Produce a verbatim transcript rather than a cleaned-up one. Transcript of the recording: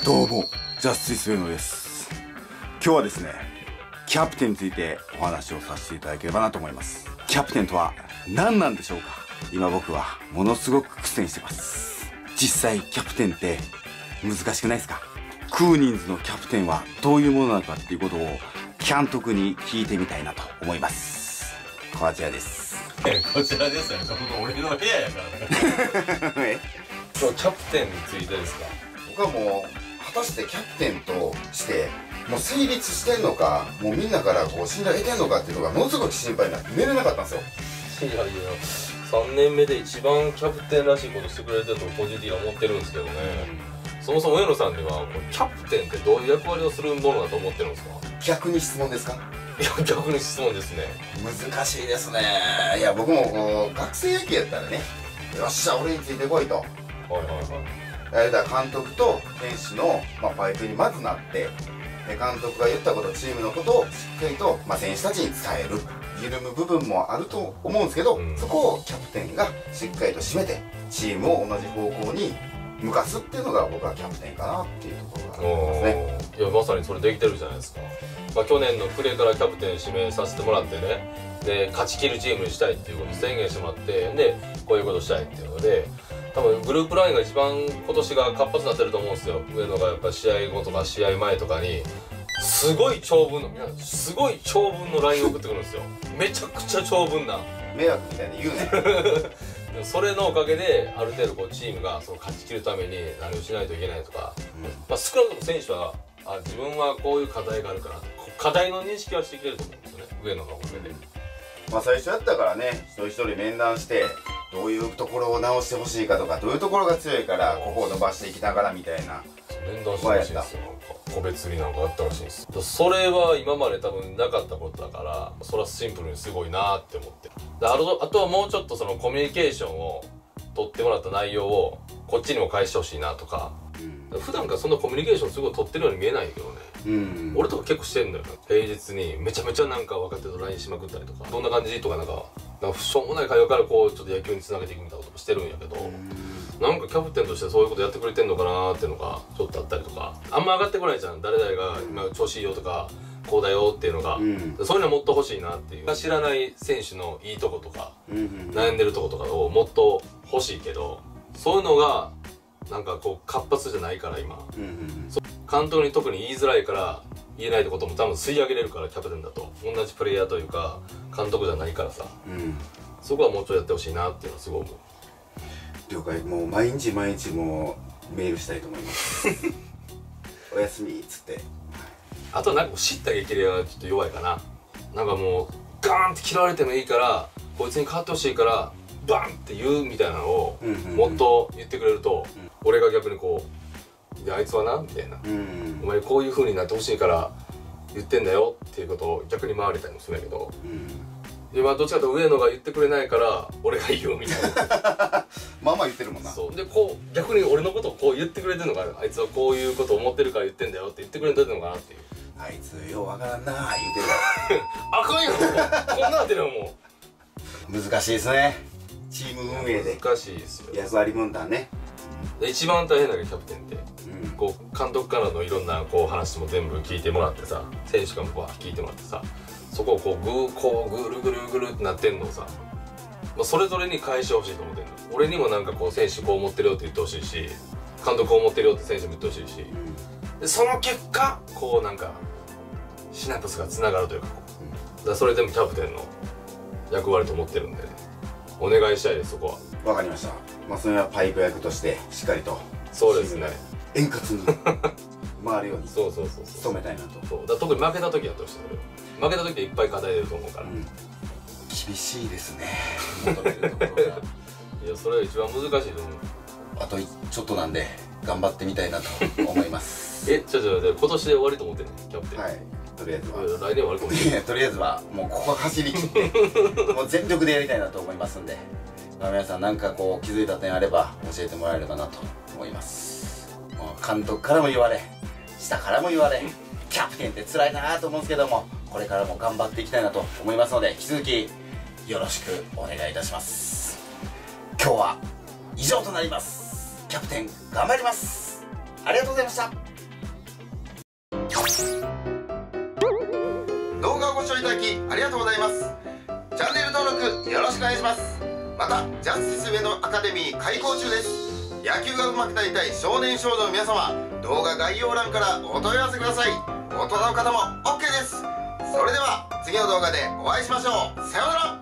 どうも、ジャスティス上野です。今日はですね、キャプテンについてお話をさせていただければなと思います。キャプテンとは何なんでしょうか。今僕はものすごく苦戦してます。実際キャプテンって難しくないですか。クーニンズのキャプテンはどういうものなのかっていうことを監督に聞いてみたいなと思います。こちらです。 え、こちらですよね。俺の部屋やからね。今日キャプテンについてですか。 僕はもう果たしてキャプテンとしてもう成立してんのか、もうみんなからこう信頼得てんのかっていうのがものすごく心配になって寝れなかったんですよ。 いやいや、さんねんめで一番キャプテンらしいことしてくれてると個人的には思ってるんですけどね、うん、そもそも上野さんにはキャプテンってどういう役割をするものだと思ってるんですか。 逆に質問ですか。 いや、逆に質問ですね。 難しいですね。いや、僕もこう学生野球やったらね、よっしゃ俺についてこいと、はいはいはい、 だから監督と選手の、まあ、パイプにまずなって、監督が言ったこと、チームのことをしっかりと、まあ、選手たちに伝える、緩む部分もあると思うんですけど、うん、そこをキャプテンがしっかりと締めてチームを同じ方向に向かすっていうのが僕はキャプテンかなっていうところがありますね。 いや、まさにそれできてるじゃないですか。まあ、去年の暮れからキャプテン指名させてもらってね、で勝ち切るチームにしたいっていうことを宣言してもらって、でこういうことしたいっていうので、多分グループラインが一番今年が活発になってると思うんですよ。上野がやっぱ試合後とか試合前とかにすごい長文の皆さんすごい長文の ライン を送ってくるんですよ。めちゃくちゃ長文な迷惑みたいに言うね。 それのおかげである程度こうチームがその勝ち切るために何をしないといけないとか、うん、まあ少なくとも選手はあ自分はこういう課題があるから課題の認識はしてきてると思うんですよね、上野のおかげで。 まあ最初やったからね、一人一人面談してどういうところを直してほしいかとか、どういうところが強いからここを伸ばしていきながらみたいな面談してほしいんですよ。なんか個別になんかあったらしいんです。それは今まで多分なかったことだから、それはシンプルにすごいなって思って、であとあとはもうちょっとそのコミュニケーションを取ってもらった内容をこっちにも返してほしいなとか、うん、普段からそんなコミュニケーションすごい取ってるように見えないけどね、うん、俺とか結構してんのよ。平日にめちゃめちゃなんか若手と ライン しまくったりとか、どんな感じとかなんかなんかしょうもない会話からこうちょっと野球につなげていくみたいなことしてるんやけど、なんかキャプテンとしてそういうことやってくれてんのかなーっていうのがちょっとあったりとか、あんま上がってこないじゃん、誰々が今調子いいよとかこうだよっていうのが、うん、そういうのもっと欲しいなっていう。知らない選手のいいとことか、うんうん、悩んでるとことかをもっと欲しいけど、そういうのがなんかこう活発じゃないから今、うんうんうん、監督に特に言いづらいから言えないってことも多分吸い上げれるから、キャプテンだと同じプレイヤーというか監督じゃないからさ、うん、そこはもうちょいやってほしいなっていうのはすごい思う。 了解。もう毎日毎日もうメールしたいと思いますおやすみっつって。 あとはなんか知った激励はちょっと弱いかな。なんかもうガーンって嫌われてもいいからこいつに変わってほしいからバンって言うみたいなのをもっと言ってくれると、うんうんうん、俺が逆にこう「であいつはな」みたいな、うんうん、お前こういう風になってほしいから言ってんだよっていうことを逆に回れたりもするんだけど、うん今どっちかというと上野が言ってくれないから俺が言うみたいなまあまあ言ってるもんな。 そうでこう逆に俺のことをこう言ってくれてるのかな、あいつはこういうことを思ってるから言ってんだよって言ってくれてるのかなっていう。 あいつようわからんなー言うてるあかんよこんななってるよもう。難しいですね、チーム運営で。 難しいですよ、 役割分担ね。 で一番大変だけどキャプテンって、うん、こう監督からのいろんなこう話も全部聞いてもらってさ、選手からもこう聞いてもらってさ、そこをこうグーこうぐるぐるぐるってなってんのをさ、まあ、それぞれに返してほしいと思ってんの。俺にもなんかこう選手こう思ってるよって言ってほしいし、監督こう思ってるよって選手も言ってほしいし、うん、でその結果こうなんかシナプスがつながるというか、うん、だからそれでもキャプテンの役割と思ってるんでね、お願いしたいですそこは。 わかりました。まあそれはパイプ役としてしっかりとそうですね円滑に回るようにそうそうそうそう努めたいなと。 そうだ特に負けた時やってほしい。負けた時はいっぱい課題出ると思うから、うん、 厳しいですね求めるところがいやそれが一番難しいと思う。 あとちょっとなんで頑張ってみたいなと思いますえちょちょ今年で終わりと思ってんねキャプテン。 はい、とりあえずは来年終わりかもしれないとりあえずはもうここ走り切ってもう全力でやりたいなと思いますんで、まあ、皆さん何かこう気づいた点あれば教えてもらえればなと思います。もう監督からも言われ下からも言われキャプテンって辛いなと思うんですけども、これからも頑張っていきたいなと思いますので、引き続きよろしくお願いいたします。今日は以上となります。キャプテン頑張ります。ありがとうございました。 動画をご視聴いただきありがとうございます。チャンネル登録よろしくお願いします。またジャスティス上野アカデミー開講中です。野球が上手くなりたい少年少女の皆様、動画概要欄からお問い合わせください。大人の方も オーケー です。それでは次の動画でお会いしましょう。さようなら。